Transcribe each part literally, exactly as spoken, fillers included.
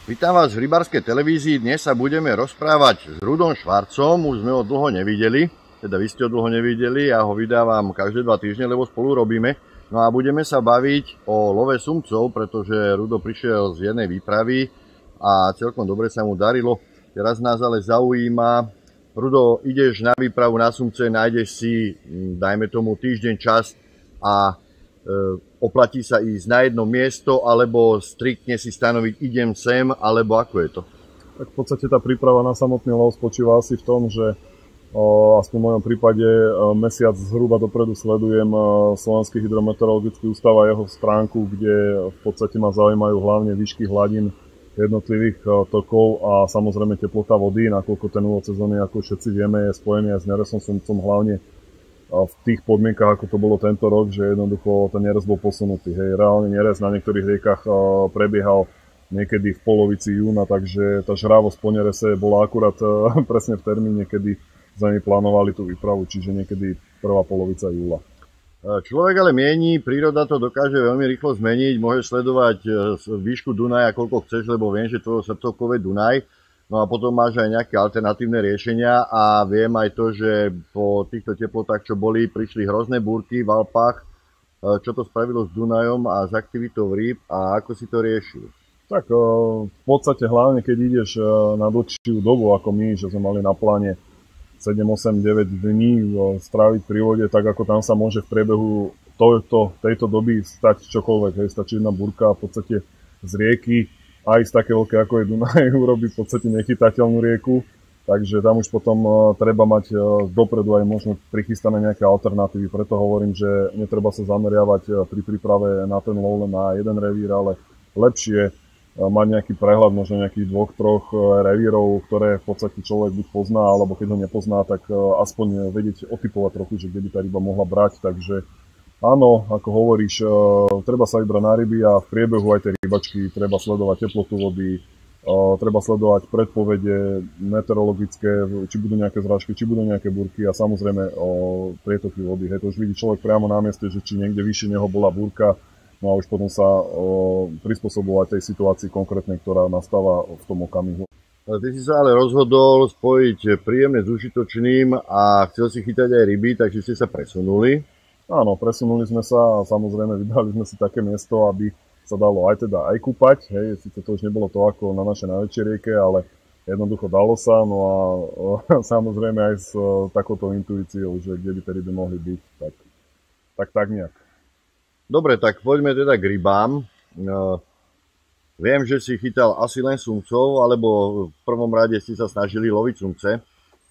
Vítam vás v rybárskej televízii. Dnes sa budeme rozprávať s Rudom Švarcom. Už sme ho dlho nevideli, teda vy ste ho dlho nevideli. Ja ho vydávam každé dva týždne, lebo spolu robíme. No a budeme sa baviť o love sumcov, pretože Rudo prišiel z jednej výpravy a celkom dobre sa mu darilo. Teraz nás ale zaujíma, Rudo, ideš na výpravu na sumce, nájdeš si, dajme tomu, týždeň čas a e, oplatí sa ísť na jedno miesto, alebo striktne si stanoviť idem sem, alebo ako je to? Tak v podstate tá príprava na samotný lov spočíva asi v tom, že o, aspoň v mojom prípade o, mesiac zhruba dopredu sledujem o, Slovenský hydrometeorologický ústav a jeho stránku, kde v podstate ma zaujímajú hlavne výšky hladín jednotlivých o, tokov a samozrejme teplota vody, nakoľko ten úvod sezóny, ako všetci vieme, je spojený aj s nerastným sumcom, hlavne v tých podmienkach, ako to bolo tento rok, že jednoducho ten nerez bol posunutý. Hej, reálne nerez na niektorých riekach prebiehal niekedy v polovici júna, takže tá žravosť po nerese bola akurát presne v termíne, kedy sme plánovali tú výpravu, čiže niekedy prvá polovica júla. Človek ale mieni, príroda to dokáže veľmi rýchlo zmeniť, môžeš sledovať výšku Dunaja, koľko chceš, lebo viem, že tvojho srdcovkové Dunaj. No a potom máš aj nejaké alternatívne riešenia a viem aj to, že po týchto teplotách, čo boli, prišli hrozné búrky v Alpách. Čo to spravilo s Dunajom a s aktivitou rýb a ako si to riešil? Tak v podstate hlavne, keď ideš na dlhšiu dobu ako my, že sme mali na pláne sedem, osem, deväť dní stráviť pri vode, tak ako tam sa môže v priebehu tohto, tejto doby stať čokoľvek. Hej, stačí jedna búrka v podstate z rieky, aj z také veľké ako je Dunaj, urobí v podstate nechytateľnú rieku, takže tam už potom uh, treba mať uh, dopredu aj možno prichystané nejaké alternatívy, preto hovorím, že netreba sa zameriavať uh, pri príprave na ten lov len na jeden revír, ale lepšie uh, mať nejaký prehľad možno nejakých dvoch, troch uh, revírov, ktoré v podstate človek buď pozná, alebo keď ho nepozná, tak uh, aspoň vedieť otypovať trochu, že kde by tá ryba mohla brať, takže áno, ako hovoríš, uh, treba sa vybrať na ryby a v priebehu aj tej rybačky treba sledovať teplotu vody, uh, treba sledovať predpovede meteorologické, či budú nejaké zrážky, či budú nejaké búrky a samozrejme uh, prietoky vody. Hej, to už vidí človek priamo na mieste, že či niekde vyššie neho bola búrka, no a už potom sa uh, prispôsobovať tej situácii konkrétnej, ktorá nastáva v tom okamihu. Ty si sa ale rozhodol spojiť príjemné s užitočným a chcel si chytať aj ryby, takže ste sa presunuli. Áno, presunuli sme sa a samozrejme vybrali sme si také miesto, aby sa dalo aj teda aj kúpať. Hej, síce to už nebolo to ako na našej najväčšej rieke, ale jednoducho dalo sa. No a o, samozrejme aj s o, takouto intuíciou, že kde by tie ryby mohli byť. Tak, tak, tak nejak. Dobre, tak poďme teda k rybám. No, viem, že si chytal asi len sumcov, alebo v prvom rade si sa snažili loviť sumce.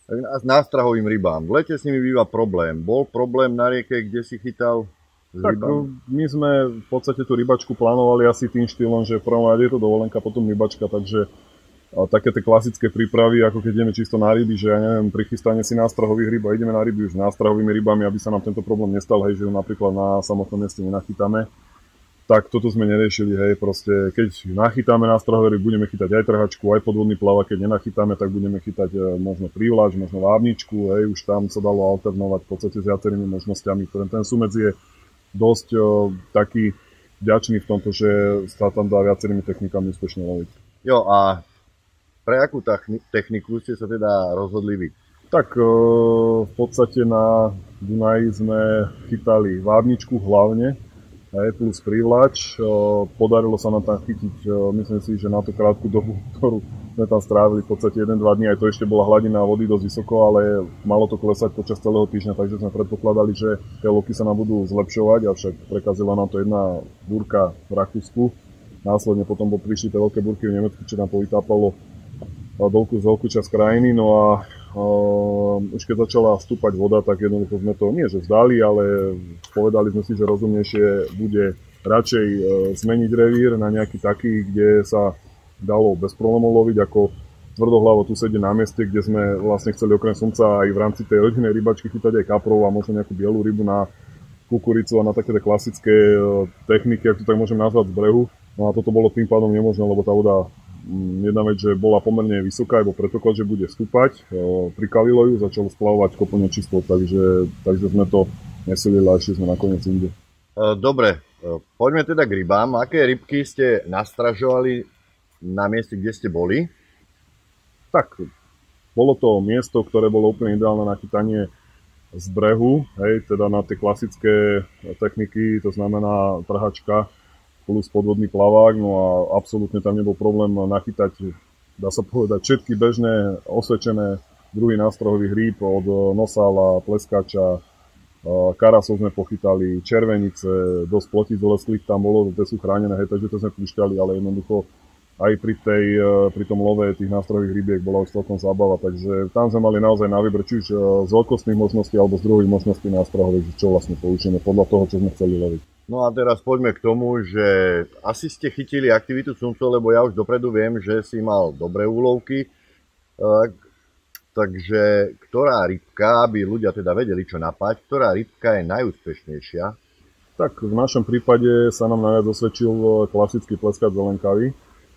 S nástrahovým rybám. V lete s nimi býva problém. Bol problém na rieke, kde si chytal s tak, rybami? My sme v podstate tú rybačku plánovali asi tým štýlom, že v prvom rade je to dovolenka, potom rybačka, takže a také tie klasické prípravy, ako keď ideme čisto na ryby, že ja neviem, pri chystane si nástrahových ryb a ideme na ryby už nástrahovými rybami, aby sa nám tento problém nestal, hej, že ju napríklad na samotnom mieste nenachytáme. Tak toto sme neriešili, hej, proste keď nachytáme nástrahové ryby, budeme chytať aj trhačku, aj podvodný plavak, keď nenachytáme, tak budeme chytať e, možno prívlač, možno vábničku, hej, už tam sa dalo alternovať v podstate s viacerými možnosťami, ktoré ten sumec je dosť e, taký vďačný v tomto, že sa tam dá viacerými technikami úspešne loviť. Jo, a pre akú techniku ste sa teda rozhodli vy? Tak e, v podstate na Dunaji sme chytali vábničku hlavne, hej, plus prívlač. Podarilo sa nám tam chytiť, myslím si, že na tú krátku dobu, ktorú sme tam strávili v podstate jeden dva dní, aj to ešte bola hladina vody dosť vysoko, ale malo to klesať počas celého týždňa, takže sme predpokladali, že tie loky sa nám budú zlepšovať, avšak prekazila nám to jedna búrka v Rakúsku. Následne potom prišli tie veľké búrky v Nemecku, čo nám povytápalo dolku z veľkú časť krajiny, no a Uh, už keď začala vstúpať voda, tak jednoducho sme to nie že vzdali, ale povedali sme si, že rozumnejšie bude radšej uh, zmeniť revír na nejaký taký, kde sa dalo bez problémov loviť, ako tvrdohlavo tu sedieť na mieste, kde sme vlastne chceli okrem sumca aj v rámci tej rodinnej rybačky chytať aj kaprov a možno nejakú bielú rybu na kukuricu a na také klasické uh, techniky, ak to tak môžem nazvať, z brehu. No a toto bolo tým pádom nemožné, lebo tá voda jedna vec, že bola pomerne vysoká, alebo predpoklad, že bude vstúpať. Prikalilo ju, začalo splavovať kopo nečistot, takže, takže sme to nesilili a ešte sme nakoniec inde. Dobre, poďme teda k rybám. Aké rybky ste nastražovali na mieste, kde ste boli? Tak, bolo to miesto, ktoré bolo úplne ideálne na chytanie z brehu, hej, teda na tie klasické techniky, to znamená trhačka plus podvodný plavák, no a absolútne tam nebol problém nachytať, dá sa povedať, všetky bežné osvedčené druhy nástrohových rýb, od nosála, pleskača, karasov sme pochytali, červenice, dosť plotíc lesklých tam bolo, tie sú chránené, hej, takže to sme púšťali, ale jednoducho aj pri, tej, pri tom love tých nástrohových rybiek bola už celkom zábava, takže tam sme mali naozaj na výber, či už z veľkostných možností alebo z druhých možností nástrohových, čo vlastne poučíme podľa toho, čo sme chceli loviť. No a teraz poďme k tomu, že asi ste chytili aktivitu sumcov, lebo ja už dopredu viem, že si mal dobré úlovky, takže ktorá rybka, aby ľudia teda vedeli, čo napať, ktorá rybka je najúspešnejšia? Tak v našom prípade sa nám najviac osvedčil klasický pleskač zelenkavý.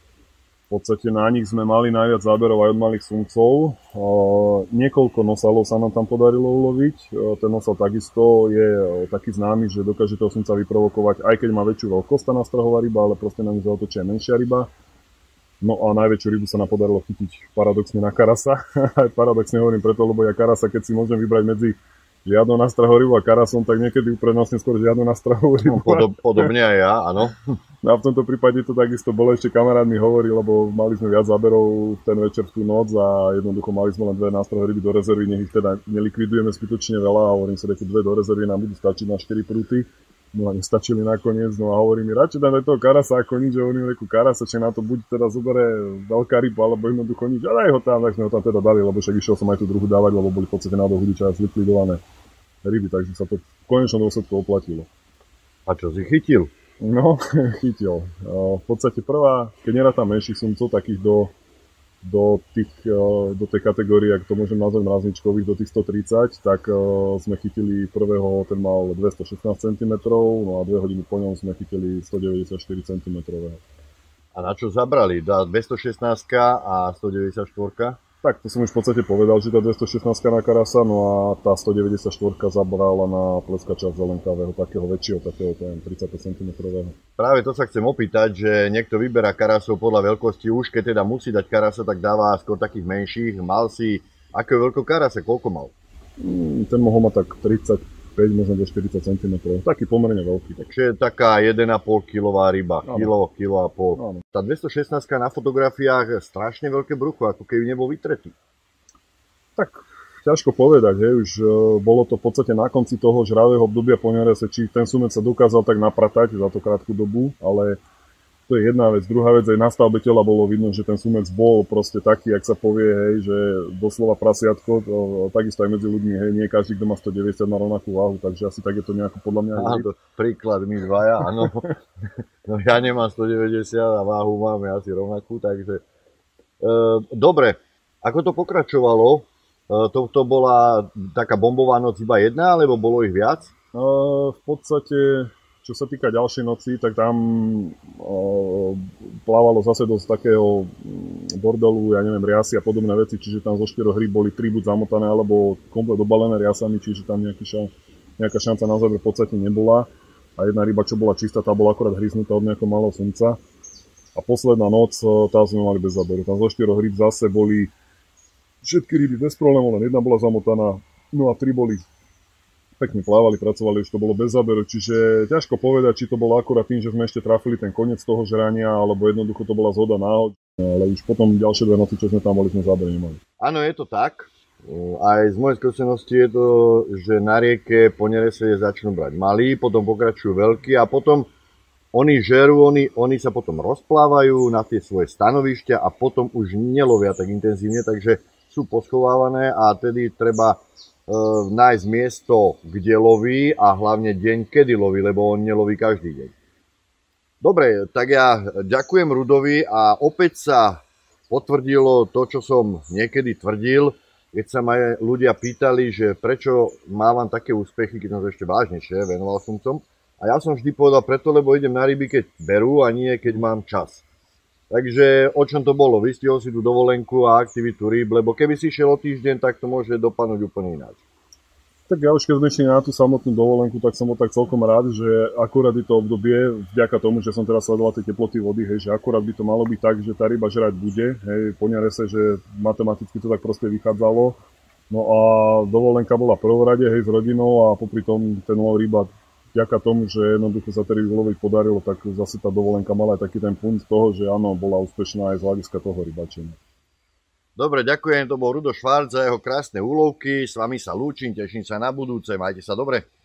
V podstate na nich sme mali najviac záberov aj od malých sumcov. Niekoľko nosalov sa nám tam podarilo uloviť. Ten nosal takisto je taký známy, že dokáže toho sumca vyprovokovať, aj keď má väčšiu veľkosť tá nástrahová ryba, ale proste na ňu zaotočí aj menšia ryba. No a najväčšiu rybu sa nám podarilo chytiť paradoxne na karasa. Aj paradoxne hovorím preto, lebo ja karasa, keď si môžem vybrať medzi žiadnou nástrahovou rybou a karasom, tak niekedy uprednostním skôr žiadnu nástrahovú rybu. No, podob, podobne aj ja, áno. No a v tomto prípade to takisto bolo, ešte kamarát mi hovorí, lebo mali sme viac záberov ten večer v tú noc a jednoducho mali sme len dve nástrahové ryby do rezervy, nech ich teda nelikvidujeme zbytočne veľa a hovorím si, že dve do rezervy nám budú stačiť na štyri prúty. No a nestačili nakoniec, no a hovorí mi, radšej dám do toho karasa ako nič, že hovorím, reku karasa, či na to buď teda zoberie veľká ryba, alebo jednoducho nič, a daj ho tam, tak sme ho tam teda dali, lebo však išiel som aj tú druhú dávať, lebo boli v podstate na dohudiča zlikvidované ryby, takže sa to v konečnom dôsledku oplatilo. A čo si chytil? No, chytil. V podstate prvá, keď nerátam menších sumcov, takých do, do, tých, do tej kategórie, ak to môžem nazvať mrazničkových, do tých sto tridsať, tak sme chytili prvého, ten mal dvestošestnásť centimetrov, no a dve hodiny po ňom sme chytili stodeväťdesiatštyri centimetrov. A na čo zabrali? dvestošestnásť a stodeväťdesiatštyri? Tak, to som už v podstate povedal, že tá dvestošestnásť na karasa, no a tá stodeväťdesiatštyri zabrala na pleskača zelenkavého, takého väčšieho, takého tridsaťpäť centimetrov. Práve to sa chcem opýtať, že niekto vyberá karasov podľa veľkosti, už keď teda musí dať karasa, tak dáva skôr takých menších. Mal si, akého veľkého karasa, koľko mal? Ten mohol mať tak tridsaťpäť, možno do štyridsať centimetrov, taký pomerne veľký. Takže taká jeden a pol kilová ryba, ano. Kilo, kilo a pol. Ano. Tá dvestošestnásť na fotografiách strašne veľké brucho, ako keby nebol vytretý. Tak, ťažko povedať, že už uh, bolo to v podstate na konci toho žravého obdobia po nerese, či ten sumec sa dokázal tak napratať za tú krátku dobu, ale to je jedna vec. Druhá vec, aj na stavbe tela bolo vidno, že ten sumec bol proste taký, jak sa povie, hej, že doslova prasiatko, to, takisto aj medzi ľuďmi, hej, nie každý, kto má stodeväťdesiat, má rovnakú váhu, takže asi tak je to nejako podľa mňa. Áno, príklad, my dvaja, áno. No ja nemám stodeväťdesiat a váhu máme asi rovnakú, takže e, dobre, ako to pokračovalo? E, to, to bola taká bombová noc iba jedna, alebo bolo ich viac? E, v podstate... Čo sa týka ďalšej noci, tak tam o, plávalo zase dosť takého bordelu, ja neviem, riasy a podobné veci, čiže tam zo štyroch rýb boli tri buď zamotané, alebo komplet obalené riasami, čiže tam nejaký ša, nejaká šanca na záver v podstate nebola. A jedna ryba, čo bola čistá, tá bola akorát hryznutá od nejakého malého sumca. A posledná noc, tá sme mali bez záberu. Tam zo štyroch rýb zase boli všetky ryby bez problémov, len jedna bola zamotaná, no a tri boli pekne plávali, pracovali, už to bolo bez záberu, čiže ťažko povedať, či to bolo akurát tým, že sme ešte trafili ten koniec toho žrania, alebo jednoducho to bola zhoda náhod, ale už potom ďalšie dve noci, čo sme tam boli, sme záber nemali. Áno, je to tak. Aj z mojej skúsenosti je to, že na rieke po nerese začnú brať malí, potom pokračujú veľkí a potom oni žerú, oni, oni sa potom rozplávajú na tie svoje stanovišťa a potom už nelovia tak intenzívne, takže sú poschovávané a tedy treba nájsť miesto, kde loví a hlavne deň, kedy loví, lebo on neloví každý deň. Dobre, tak ja ďakujem Rudovi a opäť sa potvrdilo to, čo som niekedy tvrdil, keď sa ma ľudia pýtali, že prečo mávam také úspechy, keď som to ešte vážnejšie venoval sumcom. A ja som vždy povedal preto, lebo idem na ryby, keď berú a nie keď mám čas. Takže o čom to bolo? Vystihol si tú dovolenku a aktivitu rýb, lebo keby si išiel o týždeň, tak to môže dopadnúť úplne ináč. Tak ja už keď sme išli na tú samotnú dovolenku, tak som bol tak celkom rád, že akurát je to obdobie, vďaka tomu, že som teraz sledoval tie teploty vody, hej, že akurát by to malo byť tak, že tá ryba žrať bude, hej, po nerese, že matematicky to tak proste vychádzalo. No a dovolenka bola prvorade, hej, s rodinou a popri tom ten lov ryba, vďaka tomu, že jednoducho sa tej ryby uloviť podarilo, tak zase tá dovolenka mala aj taký ten punt toho, že áno, bola úspešná aj z hľadiska toho rybačenia. Dobre, ďakujem, to bol Rudo Švarc za jeho krásne úlovky, s vami sa lúčim, teším sa na budúce, majte sa dobre.